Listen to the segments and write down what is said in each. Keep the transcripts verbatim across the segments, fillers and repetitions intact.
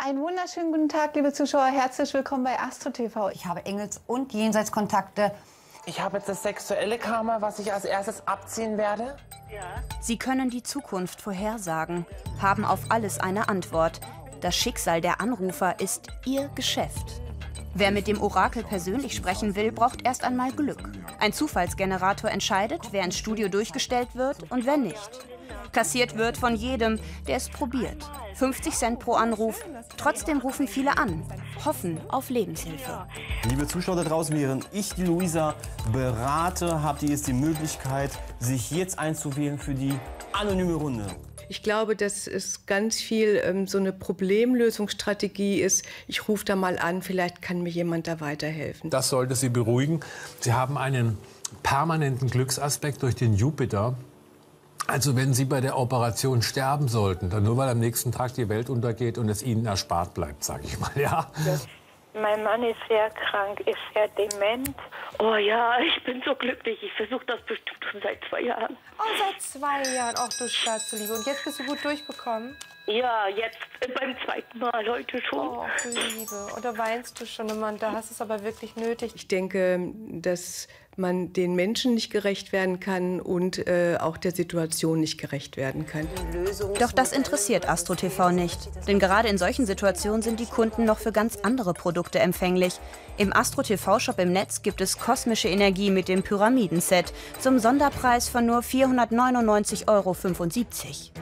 Einen wunderschönen guten Tag, liebe Zuschauer. Herzlich willkommen bei Astro T V. Ich habe Engels- und Jenseitskontakte. Ich habe jetzt das sexuelle Karma, was ich als erstes abziehen werde. Ja. Sie können die Zukunft vorhersagen, haben auf alles eine Antwort. Das Schicksal der Anrufer ist ihr Geschäft. Wer mit dem Orakel persönlich sprechen will, braucht erst einmal Glück. Ein Zufallsgenerator entscheidet, wer ins Studio durchgestellt wird und wer nicht. Kassiert wird von jedem, der es probiert. fünfzig Cent pro Anruf. Trotzdem rufen viele an, hoffen auf Lebenshilfe. Liebe Zuschauer da draußen, während ich die Luisa berate, habt ihr jetzt die Möglichkeit, sich jetzt einzuwählen für die anonyme Runde. Ich glaube, dass es ganz viel ähm, so eine Problemlösungsstrategie ist. Ich rufe da mal an, vielleicht kann mir jemand da weiterhelfen. Das sollte Sie beruhigen. Sie haben einen permanenten Glücksaspekt durch den Jupiter. Also wenn Sie bei der Operation sterben sollten, dann nur weil am nächsten Tag die Welt untergeht und es Ihnen erspart bleibt, sage ich mal, ja. Mein Mann ist sehr krank, ist sehr dement. Oh ja, ich bin so glücklich. Ich versuche das bestimmt schon seit zwei Jahren. Oh, seit zwei Jahren. Ach du Schatzliebe. Und jetzt bist du gut durchbekommen? Ja, jetzt beim zweiten Mal heute schon. Oh, du Liebe. Oder weinst du schon immer? Und da hast du es aber wirklich nötig. Ich denke, dass man den Menschen nicht gerecht werden kann und äh, auch der Situation nicht gerecht werden kann. Doch das interessiert Astro T V nicht. Denn gerade in solchen Situationen sind die Kunden noch für ganz andere Produkte empfänglich. Im Astro T V-Shop im Netz gibt es kosmische Energie mit dem Pyramiden-Set zum Sonderpreis von nur vierhundertneunundneunzig Euro fünfundsiebzig.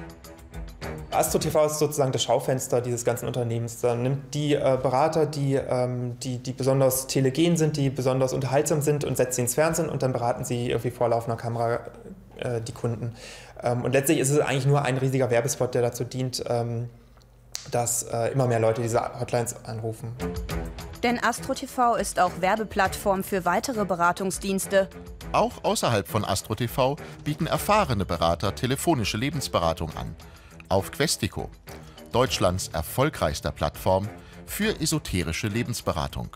Astro T V ist sozusagen das Schaufenster dieses ganzen Unternehmens. Da nimmt die äh, Berater, die, ähm, die, die besonders telegen sind, die besonders unterhaltsam sind und setzt sie ins Fernsehen und dann beraten sie irgendwie vor laufender Kamera äh, die Kunden. Ähm, und letztlich ist es eigentlich nur ein riesiger Werbespot, der dazu dient, ähm, dass äh, immer mehr Leute diese Hotlines anrufen. Denn Astro T V ist auch Werbeplattform für weitere Beratungsdienste. Auch außerhalb von Astro T V bieten erfahrene Berater telefonische Lebensberatung an. Auf Questico, Deutschlands erfolgreichster Plattform für esoterische Lebensberatung.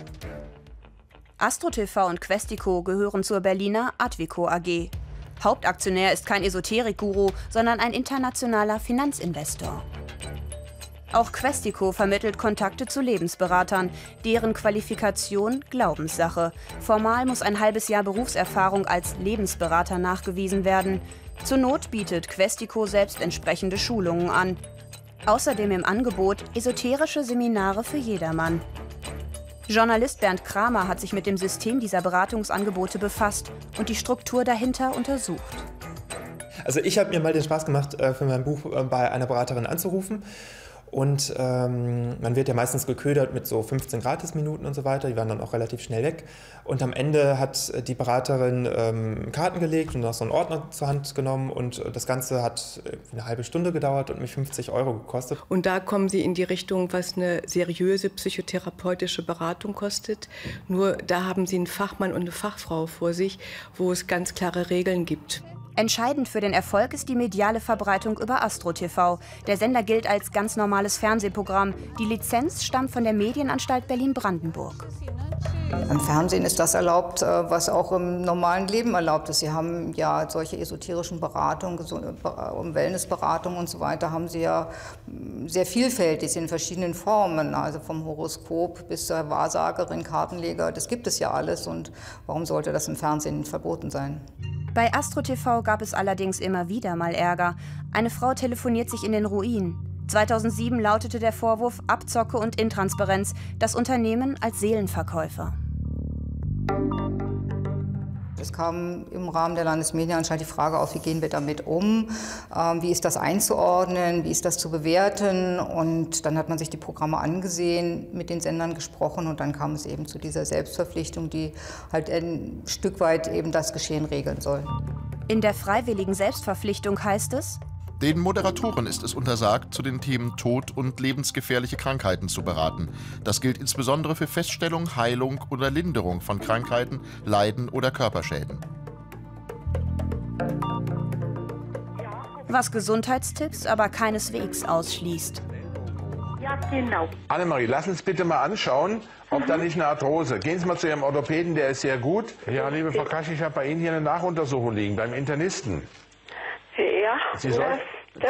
Astro T V und Questico gehören zur Berliner Advico A G. Hauptaktionär ist kein Esoterik-Guru, sondern ein internationaler Finanzinvestor. Auch Questico vermittelt Kontakte zu Lebensberatern, deren Qualifikation Glaubenssache. Formal muss ein halbes Jahr Berufserfahrung als Lebensberater nachgewiesen werden. Zur Not bietet Questico selbst entsprechende Schulungen an. Außerdem im Angebot esoterische Seminare für jedermann. Journalist Bernd Kramer hat sich mit dem System dieser Beratungsangebote befasst und die Struktur dahinter untersucht. Also ich habe mir mal den Spaß gemacht, für mein Buch bei einer Beraterin anzurufen. Und ähm, man wird ja meistens geködert mit so fünfzehn Gratisminuten und so weiter. Die waren dann auch relativ schnell weg. Und am Ende hat die Beraterin ähm, Karten gelegt und noch so einen Ordner zur Hand genommen. Und das Ganze hat eine halbe Stunde gedauert und mich fünfzig Euro gekostet. Und da kommen Sie in die Richtung, was eine seriöse psychotherapeutische Beratung kostet. Nur da haben Sie einen Fachmann und eine Fachfrau vor sich, wo es ganz klare Regeln gibt. Entscheidend für den Erfolg ist die mediale Verbreitung über Astro T V. Der Sender gilt als ganz normales Fernsehprogramm. Die Lizenz stammt von der Medienanstalt Berlin-Brandenburg. Im Fernsehen ist das erlaubt, was auch im normalen Leben erlaubt ist. Sie haben ja solche esoterischen Beratungen, Wellnessberatungen und so weiter, haben Sie ja sehr vielfältig in verschiedenen Formen. Also vom Horoskop bis zur Wahrsagerin, Kartenleger, das gibt es ja alles. Und warum sollte das im Fernsehen verboten sein? Bei Astro T V gab es allerdings immer wieder mal Ärger. Eine Frau telefoniert sich in den Ruin. zweitausendsieben lautete der Vorwurf Abzocke und Intransparenz, das Unternehmen als Seelenverkäufer. Es kam im Rahmen der Landesmedienanstalt die Frage auf, wie gehen wir damit um, ähm, wie ist das einzuordnen, wie ist das zu bewerten. Und dann hat man sich die Programme angesehen, mit den Sendern gesprochen und dann kam es eben zu dieser Selbstverpflichtung, die halt ein Stück weit eben das Geschehen regeln soll. In der freiwilligen Selbstverpflichtung heißt es: Den Moderatoren ist es untersagt, zu den Themen Tod und lebensgefährliche Krankheiten zu beraten. Das gilt insbesondere für Feststellung, Heilung oder Linderung von Krankheiten, Leiden oder Körperschäden. Was Gesundheitstipps aber keineswegs ausschließt. Ja, genau. Annemarie, lass uns bitte mal anschauen, ob mhm. da nicht eine Arthrose. Gehen Sie mal zu Ihrem Orthopäden, der ist sehr gut. Ja, liebe Frau Kasch, ich habe bei Ihnen hier eine Nachuntersuchung liegen, beim Internisten. Ja, Sie soll, das, das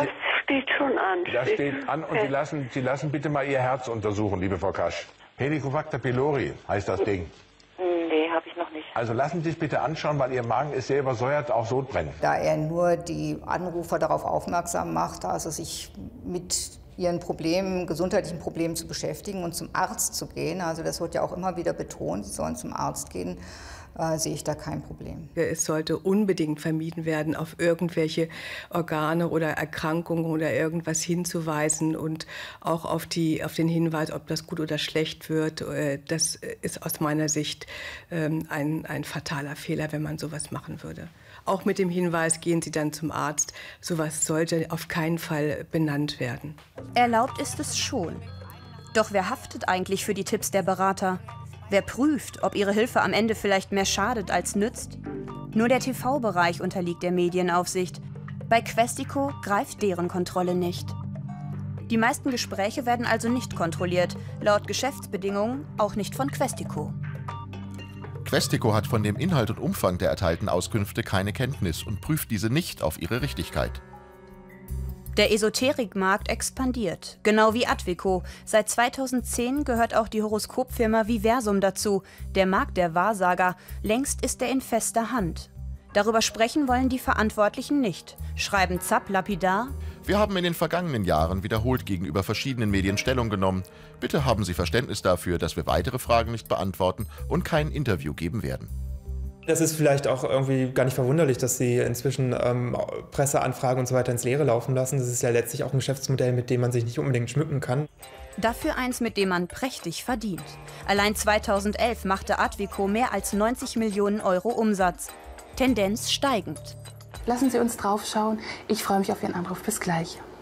steht schon an. Das steht an und Sie lassen, Sie lassen bitte mal Ihr Herz untersuchen, liebe Frau Kasch. Helicobacter pylori heißt das Ding. Nee, habe ich noch nicht. Also lassen Sie sich bitte anschauen, weil Ihr Magen ist sehr übersäuert, auch Sodbrennen. Da er nur die Anrufer darauf aufmerksam macht, also sich mit ihren Problemen, gesundheitlichen Problemen zu beschäftigen und zum Arzt zu gehen, also das wird ja auch immer wieder betont, sie sollen zum Arzt gehen, äh, sehe ich da kein Problem. Es sollte unbedingt vermieden werden, auf irgendwelche Organe oder Erkrankungen oder irgendwas hinzuweisen und auch auf, die, auf den Hinweis, ob das gut oder schlecht wird. Das ist aus meiner Sicht ein, ein fataler Fehler, wenn man sowas machen würde. Auch mit dem Hinweis, gehen Sie dann zum Arzt. Sowas sollte auf keinen Fall benannt werden. Erlaubt ist es schon. Doch wer haftet eigentlich für die Tipps der Berater? Wer prüft, ob ihre Hilfe am Ende vielleicht mehr schadet als nützt? Nur der T V-Bereich unterliegt der Medienaufsicht. Bei Questico greift deren Kontrolle nicht. Die meisten Gespräche werden also nicht kontrolliert, laut Geschäftsbedingungen auch nicht von Questico. Questico hat von dem Inhalt und Umfang der erteilten Auskünfte keine Kenntnis und prüft diese nicht auf ihre Richtigkeit. Der Esoterikmarkt expandiert, genau wie Advico. Seit zweitausendzehn gehört auch die Horoskopfirma Viversum dazu. Der Markt der Wahrsager, längst ist er in fester Hand. Darüber sprechen wollen die Verantwortlichen nicht, schreiben Zapp lapidar. Wir haben in den vergangenen Jahren wiederholt gegenüber verschiedenen Medien Stellung genommen. Bitte haben Sie Verständnis dafür, dass wir weitere Fragen nicht beantworten und kein Interview geben werden. Das ist vielleicht auch irgendwie gar nicht verwunderlich, dass Sie inzwischen ähm, Presseanfragen und so weiter ins Leere laufen lassen. Das ist ja letztlich auch ein Geschäftsmodell, mit dem man sich nicht unbedingt schmücken kann. Dafür eins, mit dem man prächtig verdient. Allein zweitausendelf machte Advico mehr als neunzig Millionen Euro Umsatz. Tendenz steigend. Lassen Sie uns drauf schauen. Ich freue mich auf Ihren Anruf. Bis gleich.